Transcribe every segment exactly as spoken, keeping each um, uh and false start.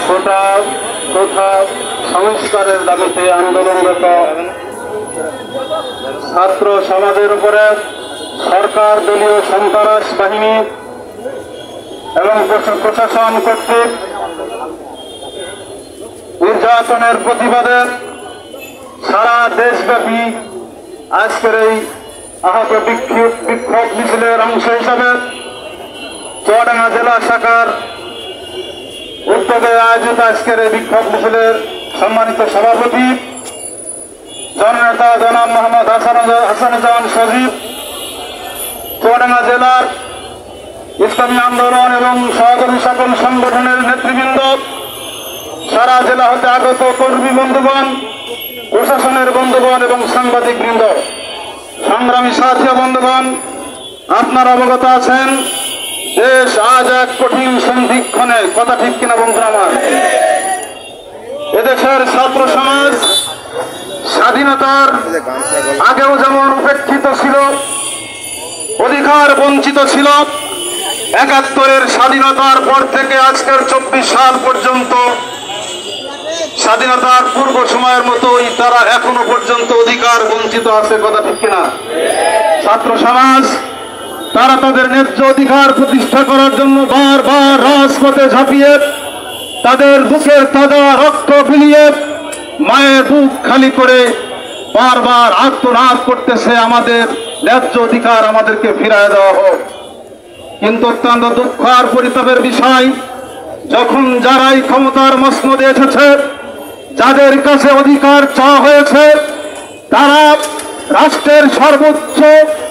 কোটা তথা সংস্কারের দাবিতে আন্দোলনরত ছাত্র সমাজের উপরে সরকার দলীয় সন্ত্রাস বাহিনী এবং প্রশাসন কর্তৃক নির্যাতনের প্রতিবাদে সারা দেশব্যাপী আজকের এই আহত বিক্ষোভ বিক্ষোভ মিছিলের অংশ হিসাবে চুয়াডাঙ্গা জেলা শাখার উদ্যোগে আয়োজিত আজকের এই বিক্ষোভ মিছিলের সম্মানিত সভাপতি জননেতা জনাব মোহাম্মদ হাসানুজ্জামান সজীব, চুয়াডাঙ্গা জেলার ইসলামী আন্দোলন এবং সহযোগী সকল সংগঠনের নেতৃবৃন্দ, সারা জেলা হতে আগত কর্মী বন্ধুগণ, প্রশাসনের বন্ধুগণ এবং সাংবাদিক বৃন্দ, সংগ্রামী সাথী বন্ধুগণ, আপনারা অবগত আছেন দেশ আজ এক কঠিন সন্ধিক্ষণে, কথা ঠিক কিনা বন্ধুরা আমার? এদেশের ছাত্র সমাজ স্বাধীনতার আগেও যেমন উপেক্ষিত ছিল, অধিকার বঞ্চিত ছিল, একাত্তরের স্বাধীনতার পর থেকে আজকের চব্বিশ সাল পর্যন্ত স্বাধীনতার পূর্ব সময়ের মতোই তারা এখনো পর্যন্ত অধিকার বঞ্চিত আছে, কথা ঠিক কিনা? ছাত্র সমাজ তারা তাদের ন্যায্য অধিকার প্রতিষ্ঠা করার জন্য বারবার রাজপথে ঝাঁপিয়ে তাদের বুকের তাজা রক্ত বিলিয়ে মায়ের বুক খালি করে বারবার আত্মনাদ করতেছে, আমাদের ন্যায্য অধিকার আমাদেরকে ফিরিয়ে দেওয়া হোক। কিন্তু অত্যন্ত দুঃখ আর পরিতাপের বিষয়, যখন যারাই ক্ষমতার মসনদে এসেছে, যাদের কাছে অধিকার চাওয়া হয়েছে, তারা রাষ্ট্রের সর্বোচ্চ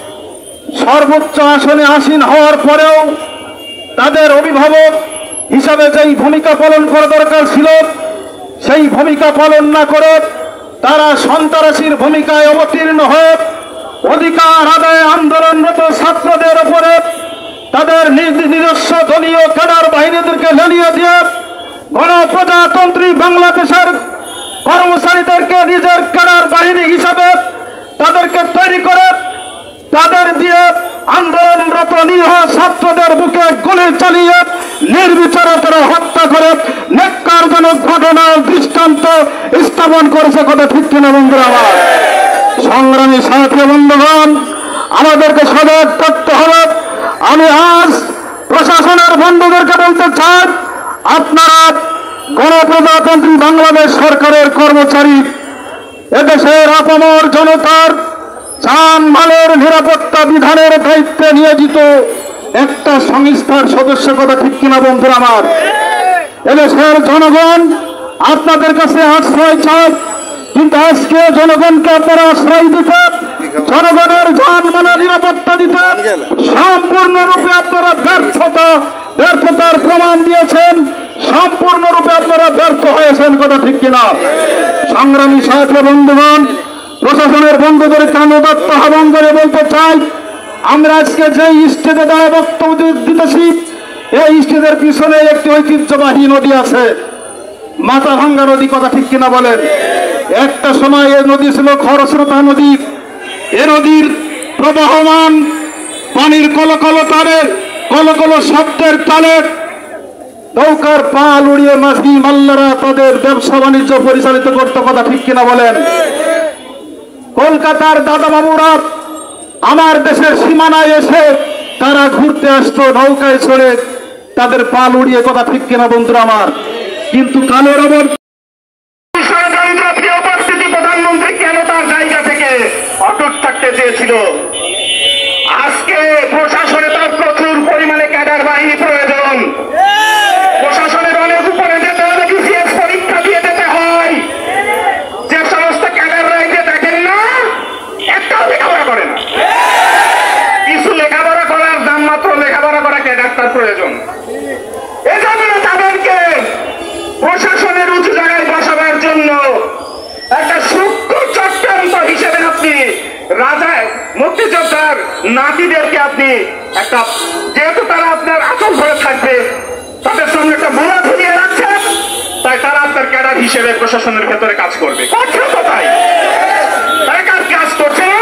সর্বোচ্চ আসনে আসীন হওয়ার পরেও তাদের অভিভাবক হিসাবে যেই ভূমিকা পালন করা দরকার ছিল সেই ভূমিকা পালন না করে তারা সন্ত্রাসীর ভূমিকায় অবতীর্ণ হয়ে অধিকার আদায়ে আন্দোলনরত ছাত্রদের উপরে তাদের নিজস্ব দলীয় ক্যাডার বাহিনীদেরকে লেলিয়ে দিয়ে গণপ্রজাতন্ত্রী বাংলাদেশের কর্মচারীদেরকে নিজের ক্যাডার বাহিনী হিসাবে তাদেরকে তৈরি করে তাদের দিয়ে আন্দোলনরত নিরীহ ছাত্রদের বুকে গুলি চালিয়ে নির্বিচারে তারা হত্যা করে ন্যাক্কারজনক ঘটনার দৃষ্টান্ত স্থাপন করেছে, কথা ঠিক কিনা বন্ধুরা আমার? সংগ্রামী সাথী বন্ধুগণ, আমাদেরকে সজাগ থাকতে হবে। আমি আজ প্রশাসনের বন্ধুদেরকে বলতে চাই, আপনারা গণপ্রজাতন্ত্রী বাংলাদেশ সরকারের কর্মচারী, এদেশের আপামর জনতার যান মালের নিরাপত্তা বিধানের দায়িত্বে নিয়োজিত একটা সংস্থার সদস্য, কথা ঠিক কিনা বন্ধুরা আমার? এদেশের জনগণ আপনাদের কাছে আশ্রয় চায়, কিন্তু আজকে জনগণকে আপনারা আশ্রয় দিতে, জনগণের যান মালের নিরাপত্তা দিতে সম্পূর্ণরূপে আপনারা ব্যর্থতা ব্যর্থতার প্রমাণ দিয়েছেন, সম্পূর্ণরূপে আপনারা ব্যর্থ হয়েছেন, কথা ঠিক কিনা? সংগ্রামী সাথী বন্ধুগণ, প্রশাসনের বন্ধুদের কানুদত্ত আহ্বান করে বলতে চাই, আমরা আজকে যে স্টেজে দাঁড়িয়ে বক্তব্য দিতেছি, এই স্টেজের পিছনে একটি ঐতিহ্যবাহী নদী আছে, মাথাভাঙ্গা নদী, কথা ঠিক কিনা বলেন? একটা সময় এই নদী ছিল খরস্রোতা নদী। এ নদীর প্রবাহমান পানির কলকল তারে কলকল শব্দের তালে নৌকার পাল উড়িয়ে মাঝি মাল্লারা তাদের ব্যবসা বাণিজ্য পরিচালিত করতে, কথা ঠিক কিনা বলেন? কলকাতার দাদা বাবুরা আমার দেশের সীমানায় এসে তারা ঘুরতে আসতো নৌকায় চড়ে, তাদের পাল উড়িয়ে, কথা ঠিক কিনা বন্ধুরা আমার? কিন্তু কালের আবার উপস্থিতি প্রধানমন্ত্রী কেন তার জায়গা থেকে অটুট থাকতে চেয়েছিল? আজকে প্রশাসনে তার প্রচুর পরিমাণে ক্যাডার বাহিনী প্রয়োজন। প্রশাসনের অনেক উপরে যেতে হলে বিসিএস পরীক্ষা দিয়ে যেতে হয়। যে সমস্ত ক্যাডাররা যে দেখেন না, একটাও লেখাপড়া করে না, কিছু লেখাপড়া করার দাম মাত্র লেখাপড়া করা ক্যাডার তার প্রয়োজন। এজন্য তাদেরকে প্রশাসনের উঁচু জায়গায় বসাবার জন্য একটা সূক্ষ্ম চক্রান্ত হিসেবে আপনি রাজা মুক্তিযোদ্ধার নাতিদেরকে আপনি একটা, যেহেতু তারা আপনার আচল ধরে থাকবে, তাদের সঙ্গে একটা মোড়া ধরিয়ে রাখছেন, তাই তারা আপনার ক্যাডার হিসেবে প্রশাসনের ভেতরে কাজ করবে। করছে তো, তাই তারা কাজ কাজ করছে না।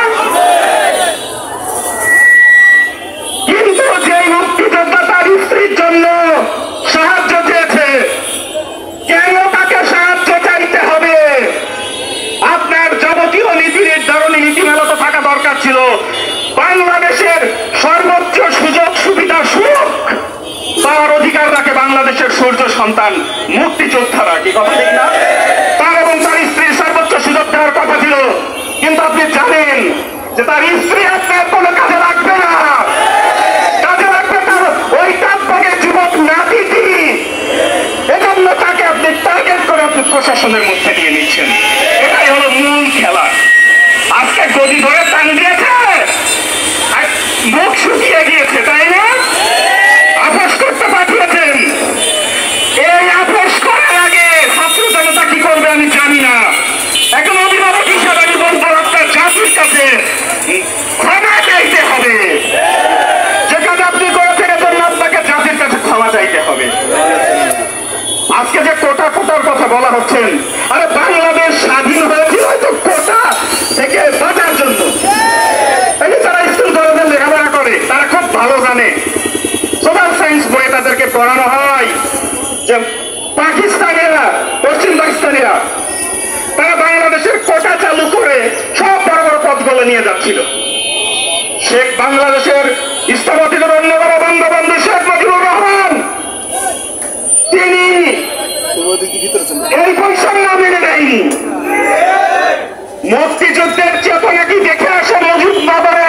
কিন্তু যে মুক্তিযোদ্ধা তার স্ত্রীর জন্য সাহায্য চেয়েছে, যে বাংলাদেশের সর্বোচ্চ সুযোগ সুবিধা সুখ তার অধিকার রাখে বাংলাদেশের সূর্য সন্তান মুক্তিযোদ্ধারা। কি কথা ঠিক না? তার এবং তার স্ত্রীর সর্বোচ্চ সুযোগ দেওয়ার কথা ছিল, কিন্তু আপনি জানেন যে তার স্ত্রী আপনার কোনো কাজে লাগবে না, কাজে লাগবে তার ওই তাৎপর্যের যুবক নাতিটি। এজন্য তাকে আপনি টার্গেট করে আপনি প্রশাসনের মধ্যে নিয়ে নিচ্ছেন। এটাই হলো মূল খেলা। আজকে গদি ধরে টান দিয়েছে, মুখ শুকিয়ে গিয়েছে, তাই না? আপোষ করতে পাঠিয়েছেন। এই আপোষ করার আগে ছাত্র জনতা কি করবে আমি জানি না। এখন অভিভাবক হিসাবে আমি বলবো আপনার জাতির কাছে ক্ষমা চাইতে হবে। যে কাজ আপনি করেছেন এজন্য আপনাকে জাতির কাছে ক্ষমা চাইতে হবে। আজকে যে কোটা কোটার কথা বলা হচ্ছেন, আরে বাংলাদেশ স্বাধীন হয়েছিল হয়তো কোটা থেকে বাঁচার জন্য। এই যে যারা স্কুল কলেজে লেখাপড়া করে তারা খুব ভালো জানে, সোশ্যাল সায়েন্স বইয়ে তাদেরকে পড়ানো হয় যে পাকিস্তানিরা, পশ্চিম পাকিস্তানিরা তারা বাংলাদেশের কোটা চালু করে সব বড় বড় পদগুলো নিয়ে যাচ্ছিল। শেখ বাংলাদেশের স্থপতিদের অন্য বড় বঙ্গবন্ধু শেখ মুজিবুর রহমান তিনি এই বৈষম্য মেনে নেয়নি। মুক্তিযুদ্ধের চেতনা কি দেখে আসে মুজিবনগরে